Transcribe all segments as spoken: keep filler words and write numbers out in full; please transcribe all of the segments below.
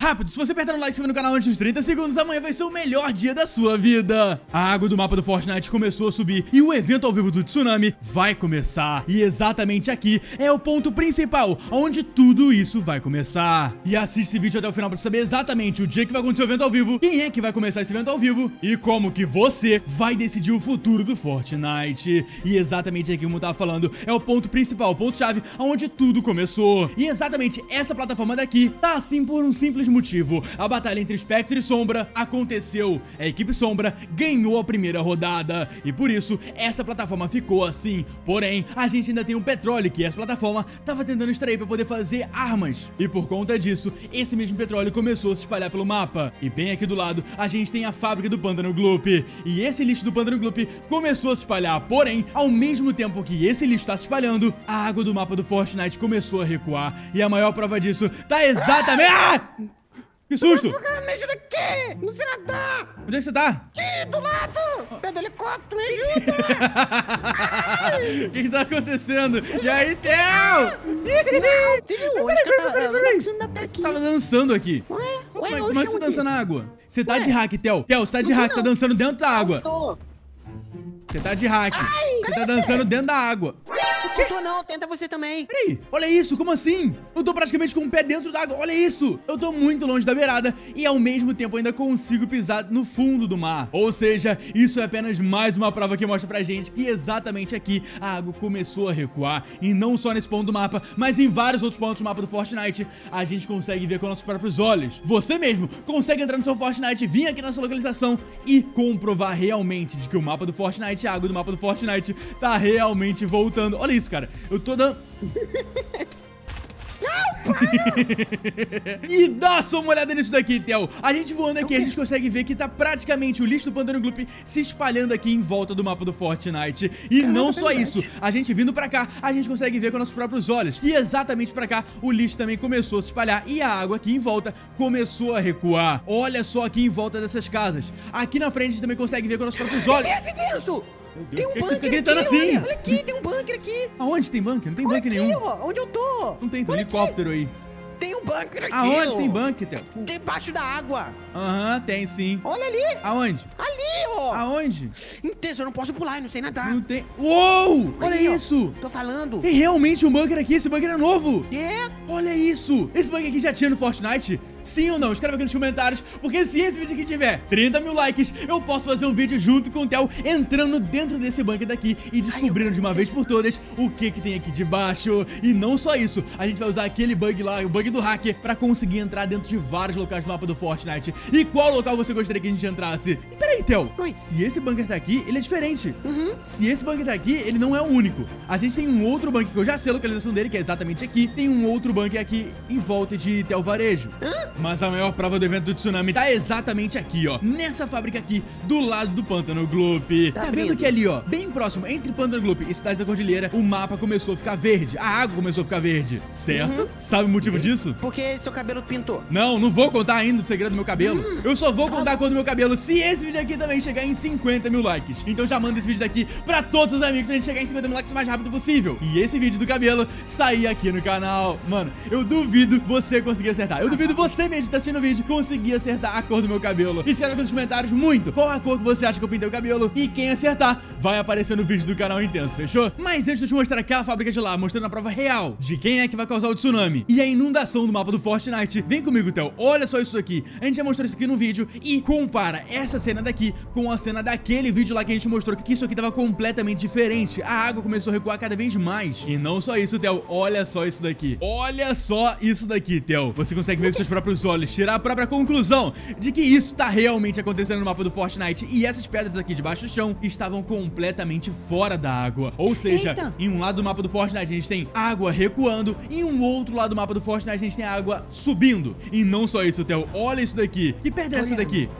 Rápido, se você apertar no like e se inscrever no canal antes dos trinta segundos, amanhã vai ser o melhor dia da sua vida. A água do mapa do Fortnite começou a subir e o evento ao vivo do Tsunami vai começar. E exatamente aqui é o ponto principal, onde tudo isso vai começar. E assiste esse vídeo até o final pra saber exatamente o dia que vai acontecer o evento ao vivo, quem é que vai começar esse evento ao vivo e como que você vai decidir o futuro do Fortnite. E exatamente aqui, como eu tava falando, é o ponto principal, o ponto-chave, onde tudo começou. E exatamente essa plataforma daqui tá assim por um simples motivo. A batalha entre Spectre e Sombra aconteceu. A equipe Sombra ganhou a primeira rodada e por isso essa plataforma ficou assim. Porém, a gente ainda tem um petróleo que essa plataforma tava tentando extrair para poder fazer armas. E por conta disso, esse mesmo petróleo começou a se espalhar pelo mapa. E bem aqui do lado, a gente tem a fábrica do Pântano Gloop. E esse lixo do Pântano Gloop começou a se espalhar. Porém, ao mesmo tempo que esse lixo está se espalhando, a água do mapa do Fortnite começou a recuar. E a maior prova disso tá exatamente... Ah! Que susto! Me ajuda aqui! Não sei nadar! Onde é que você tá? Aqui, do lado! Pé do helicóptero, me ajuda! O que que tá acontecendo? E aí, Theo? Você viu onde que eu tava? Eu não consigo andar pra aqui. Você tava dançando aqui. Ué? Ué, Como é, oxe, como é que você onde? dança na água? Você tá Ué? de hack, Theo. Theo, você tá de Não tô, hack, você tá não. dançando dentro da água. Tô. Você tá de hack. Ai, Você cadê tá você? dançando dentro da água. Não tô não, tenta você também. Peraí, olha isso, como assim? Eu tô praticamente com o pé dentro da água, olha isso. Eu tô muito longe da beirada e ao mesmo tempo ainda consigo pisar no fundo do mar. Ou seja, isso é apenas mais uma prova que mostra pra gente que exatamente aqui a água começou a recuar. E não só nesse ponto do mapa, mas em vários outros pontos do mapa do Fortnite, a gente consegue ver com nossos próprios olhos. Você mesmo consegue entrar no seu Fortnite, vir aqui nessa localização e comprovar realmente de que o mapa do Fortnite, a água do mapa do Fortnite tá realmente voltando. Olha isso, cara. Eu tô dando... E dá só uma olhada nisso daqui, Theo. A gente voando aqui, a gente consegue ver que tá praticamente o lixo do Pântano Gloop se espalhando aqui em volta do mapa do Fortnite. E Caramba, não só verdade. isso, a gente vindo pra cá, a gente consegue ver com nossos próprios olhos. E exatamente pra cá, o lixo também começou a se espalhar e a água aqui em volta começou a recuar. Olha só aqui em volta dessas casas. Aqui na frente a gente também consegue ver com nossos próprios olhos. Esse denso! Meu Deus, Tem um por que você bunker fica gritando aqui, assim? olha, olha aqui, tem um bunker aqui. Aonde tem bunker? Não tem Olha bunker aqui, nenhum. ó, onde eu tô. Não tem, tem um Olha aqui. helicóptero aí. Tem um bunker aqui. Aonde ó. tem bunker, Theo? Debaixo da água. Aham, tem sim. Olha ali. Aonde? Ali, ó. Aonde? Intenso, eu não posso pular, eu não sei nadar. Não tem... Uou! Olha Aí, ó. isso! Tô falando. Tem realmente um bunker aqui, esse bunker é novo! É? Olha isso! Esse bunker aqui já tinha no Fortnite? Sim ou não? Escreve aqui nos comentários, porque se esse vídeo aqui tiver trinta mil likes, eu posso fazer um vídeo junto com o Theo entrando dentro desse bunker daqui e descobrindo de uma vez por todas o que que tem aqui debaixo. E não só isso, a gente vai usar aquele bug lá, o bug do hacker, pra conseguir entrar dentro de vários locais do mapa do Fortnite. E qual local você gostaria que a gente entrasse? E peraí, Theo, Oi. se esse bunker tá aqui, ele é diferente. Uhum. Se esse bunker tá aqui, ele não é o único. A gente tem um outro bunker que eu já sei a localização dele, que é exatamente aqui. Tem um outro bunker aqui em volta de Theo Varejo. Hã? Mas a maior prova do evento do Tsunami tá exatamente aqui, ó. Nessa fábrica aqui, do lado do Pântano Gloop. Tá Tá vendo abrindo. que ali, ó, bem próximo, entre Pântano Gloop e Cidade da Cordilheira, o mapa começou a ficar verde. A água começou a ficar verde, certo? Uhum. Sabe o motivo disso? Porque seu cabelo pintou. Não, não vou contar ainda o segredo do meu cabelo. Hum. Eu só vou contar a cor do meu cabelo se esse vídeo aqui também chegar em cinquenta mil likes. Então já manda esse vídeo daqui pra todos os amigos pra gente chegar em cinquenta mil likes o mais rápido possível. E esse vídeo do cabelo sair aqui no canal. Mano, eu duvido você conseguir acertar. Eu duvido você mesmo que tá assistindo o vídeo conseguir acertar a cor do meu cabelo. Escreve aqui nos comentários muito qual a cor que você acha que eu pintei o cabelo. E quem acertar vai aparecer no vídeo do canal Intenso, fechou? Mas antes de eu te mostrar aquela fábrica de lá, mostrando a prova real de quem é que vai causar o tsunami e a inundação do mapa do Fortnite, vem comigo, Theo. Olha só isso aqui. A gente já mostrou isso aqui no vídeo e compara essa cena daqui com a cena daquele vídeo lá que a gente mostrou que isso aqui tava completamente diferente. A água começou a recuar cada vez mais. E não só isso, Theo. Olha só isso daqui. Olha só isso daqui, Theo. Você consegue ver com seus próprios olhos, tirar a própria conclusão de que isso tá realmente acontecendo no mapa do Fortnite. E essas pedras aqui debaixo do chão estavam completamente fora da água. Ou seja, Eita. em um lado do mapa do Fortnite a gente tem água recuando, e em um outro lado do mapa do Fortnite a gente tem água subindo. E não só isso, Theo. Olha isso daqui. Que pedra é essa Olha. daqui?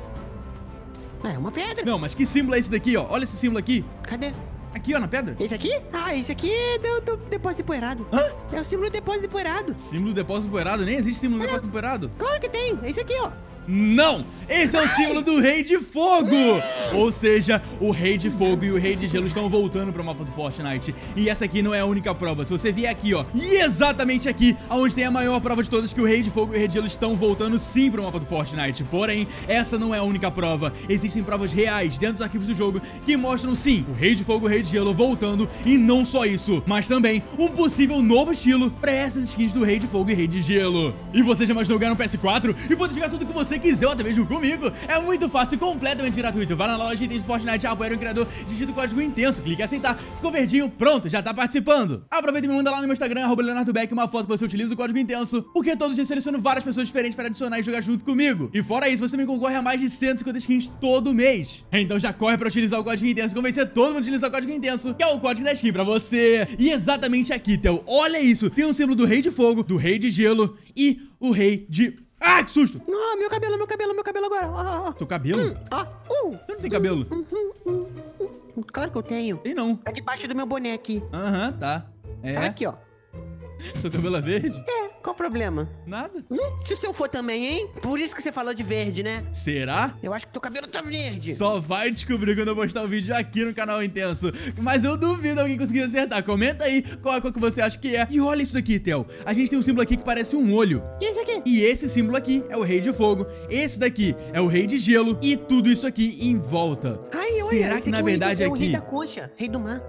É uma pedra. Não, mas que símbolo é esse daqui, ó? Olha esse símbolo aqui. Cadê? Aqui, ó, na pedra. Esse aqui? Ah, esse aqui é do, do depósito empoeirado. Hã? É o símbolo do depósito empoeirado. Símbolo do depósito empoeirado? Nem existe símbolo do depósito empoeirado. Claro que tem. Esse aqui, ó. Não! Esse é o símbolo do Rei de Fogo! Ou seja, o Rei de Fogo e o Rei de Gelo estão voltando para o mapa do Fortnite. E essa aqui não é a única prova. Se você vier aqui, ó, e exatamente aqui, onde tem a maior prova de todas, que o Rei de Fogo e o Rei de Gelo estão voltando sim para o mapa do Fortnite. Porém, essa não é a única prova. Existem provas reais dentro dos arquivos do jogo que mostram sim o Rei de Fogo e o Rei de Gelo voltando. E não só isso, mas também um possível novo estilo para essas skins do Rei de Fogo e Rei de Gelo. E você já imaginou ganhar um P S quatro e poder jogar tudo que você quiser, ou até mesmo comigo? É muito fácil e completamente gratuito. Vai na loja de itens do Fortnite, apoia o criador, digita o código intenso, clique em aceitar, ficou verdinho, pronto, já tá participando. Aproveita e me manda lá no meu Instagram, arroba Leonardo Beck, uma foto que você utiliza o código intenso, porque todos os dias seleciono várias pessoas diferentes para adicionar e jogar junto comigo. E fora isso, você me concorre a mais de cento e cinquenta skins todo mês. Então já corre pra utilizar o código intenso, convencer todo mundo a utilizar o código intenso, que é o código da skin pra você. E exatamente aqui, Theo, olha isso, tem um símbolo do Rei de Fogo, do Rei de Gelo e o Rei de... Ah, que susto! Ah, meu cabelo, meu cabelo, meu cabelo agora. Ah, ah. Teu cabelo? Hum, ah, uh. Você não tem cabelo? Hum, hum, hum, hum. Claro que eu tenho. Tem não. Tá debaixo do meu boné aqui. Aham, tá. É. Aqui, ó. Seu cabelo é verde? É, qual o problema? Nada. Hum, se o seu for também, hein? Por isso que você falou de verde, né? Será? Eu acho que teu cabelo tá verde. Só vai descobrir quando eu postar o vídeo aqui no canal Intenso. Mas eu duvido alguém conseguir acertar. Comenta aí qual é a cor que você acha que é. E olha isso daqui, Theo. A gente tem um símbolo aqui que parece um olho. E esse aqui? E esse símbolo aqui é o Rei de Fogo. Esse daqui é o Rei de Gelo. E tudo isso aqui em volta. Ai, olha, será que na verdade é é o aqui? Rei da Concha, Rei do Mar.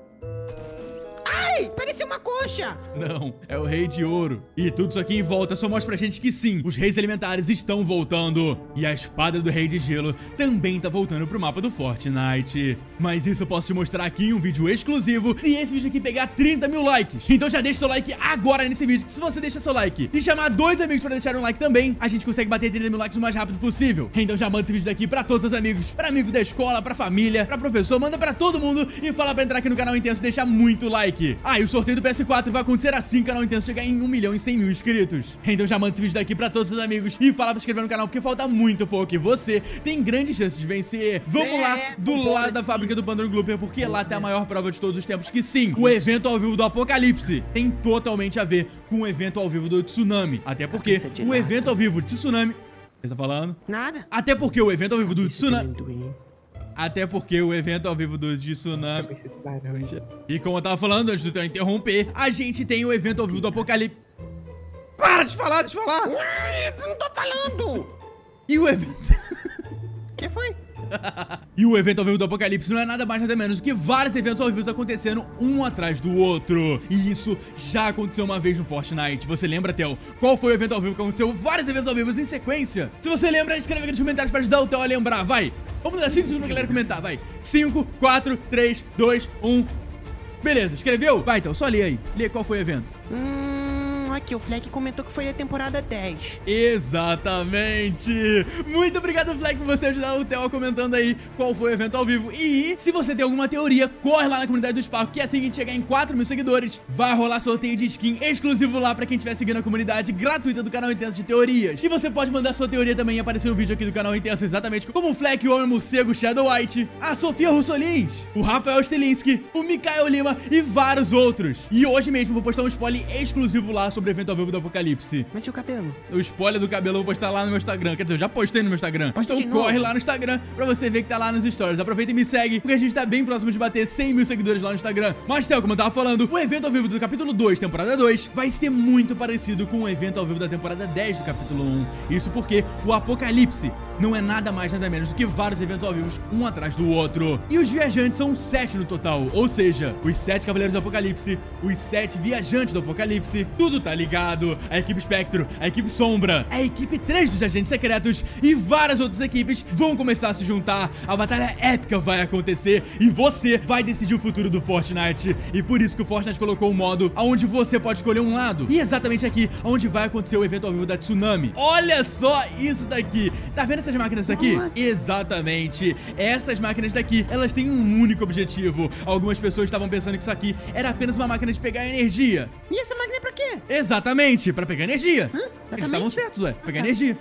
Ai, parecia uma concha. Não, é o Rei de Ouro. E tudo isso aqui em volta só mostra pra gente que sim, os reis elementares estão voltando. E a espada do Rei de Gelo também tá voltando pro mapa do Fortnite. Mas isso eu posso te mostrar aqui em um vídeo exclusivo se esse vídeo aqui pegar trinta mil likes. Então já deixa seu like agora nesse vídeo, que se você deixa seu like e chamar dois amigos pra deixar um like também, a gente consegue bater trinta mil likes o mais rápido possível. Então já manda esse vídeo daqui pra todos os amigos, pra amigo da escola, pra família, pra professor, manda pra todo mundo e fala pra entrar aqui no canal Intenso e deixar muito like. Ah, e o sorteio do P S quatro vai acontecer assim que o canal Intenso chegar em um milhão e cem mil inscritos. Então já manda esse vídeo daqui pra todos os amigos e fala pra se inscrever no canal, porque falta muito pouco e você tem grandes chances de vencer. Vamos é, lá, do lado da fábrica do Pandora Glooper, porque lá tem a maior prova de todos os tempos, que sim, o evento ao vivo do Apocalipse tem totalmente a ver com o evento ao vivo do Tsunami. Até porque o evento ao vivo de Tsunami... Você tá falando? Nada. Até porque o evento ao vivo do Tsunami... Até porque o evento ao vivo do Tsunami... E como eu tava falando antes do eu interromper, a gente tem o evento ao vivo do Apocalipse... Para de falar, deixa eu falar! Ué, eu não tô falando! E o evento... Que foi? E o evento ao vivo do Apocalipse não é nada mais nada menos do que vários eventos ao vivo acontecendo um atrás do outro. E isso já aconteceu uma vez no Fortnite. Você lembra, Theo? Qual foi o evento ao vivo que aconteceu vários eventos ao vivo em sequência? Se você lembra, escreve aqui nos comentários para ajudar o Theo a lembrar. Vai! Vamos dar cinco segundos pra galera comentar, vai! cinco, quatro, três, dois, um... Beleza, escreveu? Vai, Theo, só lê aí. Lê qual foi o evento. Hum, aqui, o Fleck comentou que foi a temporada dez. Exatamente! Muito obrigado, Fleck, por você ajudar o Theo comentando aí qual foi o evento ao vivo. E se você tem alguma teoria, corre lá na comunidade do Spark, que assim que a gente chegar em quatro mil seguidores, vai rolar sorteio de skin exclusivo lá pra quem estiver seguindo a comunidade gratuita do canal Intenso de Teorias. E você pode mandar sua teoria também e aparecer no vídeo aqui do canal Intenso, exatamente como o Fleck, o Homem Morcego, Shadow White, a Sofia Russolins, o Rafael Stelinski, o Mikael Lima e vários outros. E hoje mesmo vou postar um spoiler exclusivo lá sobre o evento ao vivo do Apocalipse. Mas e o cabelo? O spoiler do cabelo eu vou postar lá no meu Instagram. Quer dizer, eu já postei no meu Instagram. Posta Então de corre novo. lá no Instagram pra você ver que tá lá nos stories. Aproveita e me segue, porque a gente tá bem próximo de bater cem mil seguidores lá no Instagram. Mas, Theo, como eu tava falando, o evento ao vivo do capítulo dois, temporada dois, vai ser muito parecido com o evento ao vivo da temporada dez do capítulo um. Isso porque o Apocalipse não é nada mais, nada menos do que vários eventos ao vivo, um atrás do outro. E os viajantes são sete no total, ou seja, os sete cavaleiros do Apocalipse, os sete viajantes do Apocalipse, tudo tá ligado. A equipe Espectro, a equipe Sombra, a equipe três dos agentes secretos e várias outras equipes vão começar a se juntar. A batalha épica vai acontecer e você vai decidir o futuro do Fortnite. E por isso que o Fortnite colocou um modo onde você pode escolher um lado. E exatamente aqui, onde vai acontecer o evento ao vivo da Tsunami. Olha só isso daqui. Tá vendo essas máquinas aqui? Nossa. Exatamente. Essas máquinas daqui, elas têm um único objetivo. Algumas pessoas estavam pensando que isso aqui era apenas uma máquina de pegar energia. E essa máquina é pra quê? Exatamente, pra pegar energia. Hã? Eles estavam certos, ué. Pegar energia.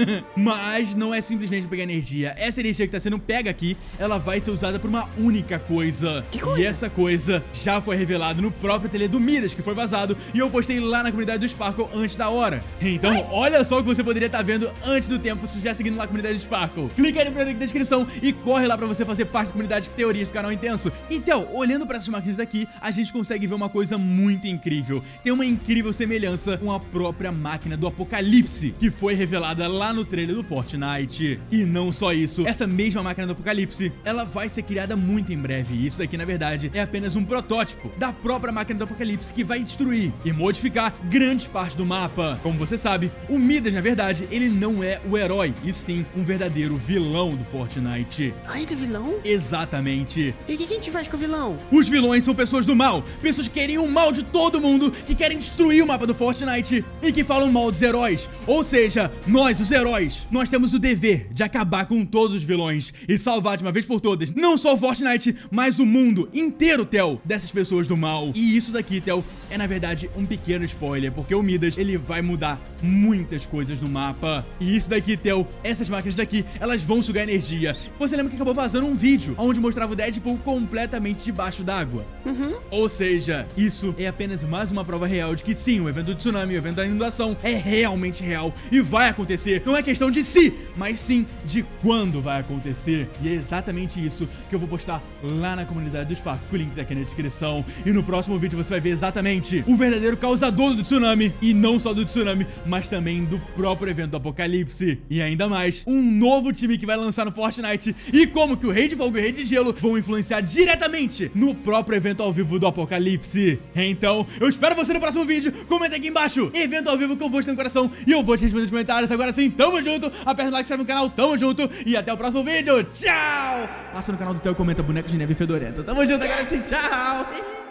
Mas não é simplesmente pegar energia. Essa energia que tá sendo pega aqui, ela vai ser usada por uma única coisa. Que coisa? E essa coisa já foi revelada no próprio trailer do Midas, que foi vazado, e eu postei lá na comunidade do Sparkle antes da hora. Então, Ai. olha só o que você poderia estar vendo antes do tempo se estiver seguindo lá a comunidade do Sparkle. Clica aí no primeiro link da descrição e corre lá pra você fazer parte da comunidade de teorias do canal Intenso. Então, olhando pra essas máquinas daqui, a gente consegue ver uma coisa muito incrível. Tem uma incrível semelhança com a própria máquina do Apocalipse, que foi revelada lá no trailer do Fortnite. E não só isso, essa mesma máquina do Apocalipse, ela vai ser criada muito em breve. E isso daqui, na verdade, é apenas um protótipo da própria máquina do Apocalipse que vai destruir e modificar grandes partes do mapa. Como você sabe, o Midas, na verdade, ele não é o herói, e sim um verdadeiro vilão do Fortnite. Ah, ele é vilão? Exatamente. E o que a gente faz com o vilão? Os vilões são pessoas do mal, pessoas que querem o mal de todo mundo, que querem destruir o mapa do Fortnite e que falam mal dos heróis. Ou seja, nós, os heróis, nós temos o dever de acabar com todos os vilões e salvar de uma vez por todas, não só o Fortnite, mas o mundo inteiro, Theo, dessas pessoas do mal. E isso daqui, Theo, é na verdade um pequeno spoiler, porque o Midas, ele vai mudar muitas coisas no mapa. E isso daqui, Theo, essas máquinas daqui, elas vão sugar energia. Você lembra que acabou vazando um vídeo onde mostrava o Deadpool completamente debaixo d'água? Uhum. Ou seja, isso é apenas mais uma prova real de que sim, o evento do tsunami, o evento da inundação é realmente real e vai acontecer. Não é questão de se, mas sim de quando vai acontecer. E é exatamente isso que eu vou postar lá na comunidade do Sparkle, o link tá aqui na descrição. E no próximo vídeo você vai ver exatamente o verdadeiro causador do tsunami, e não só do tsunami, mas também do próprio evento do Apocalipse. E ainda mais, um novo time que vai lançar no Fortnite e como que o Rei de Fogo e o Rei de Gelo vão influenciar diretamente no próprio evento ao vivo do Apocalipse. Então, eu espero você no próximo vídeo. Comenta aqui embaixo, evento ao vivo que eu vou ter no coração e eu vou te responder nos comentários. Agora sim, tamo junto, aperta o like, se inscreve no canal, tamo junto e até o próximo vídeo. Tchau! Passa no canal do Theo e comenta bonecos de neve fedorenta. Tamo junto, agora sim, tchau!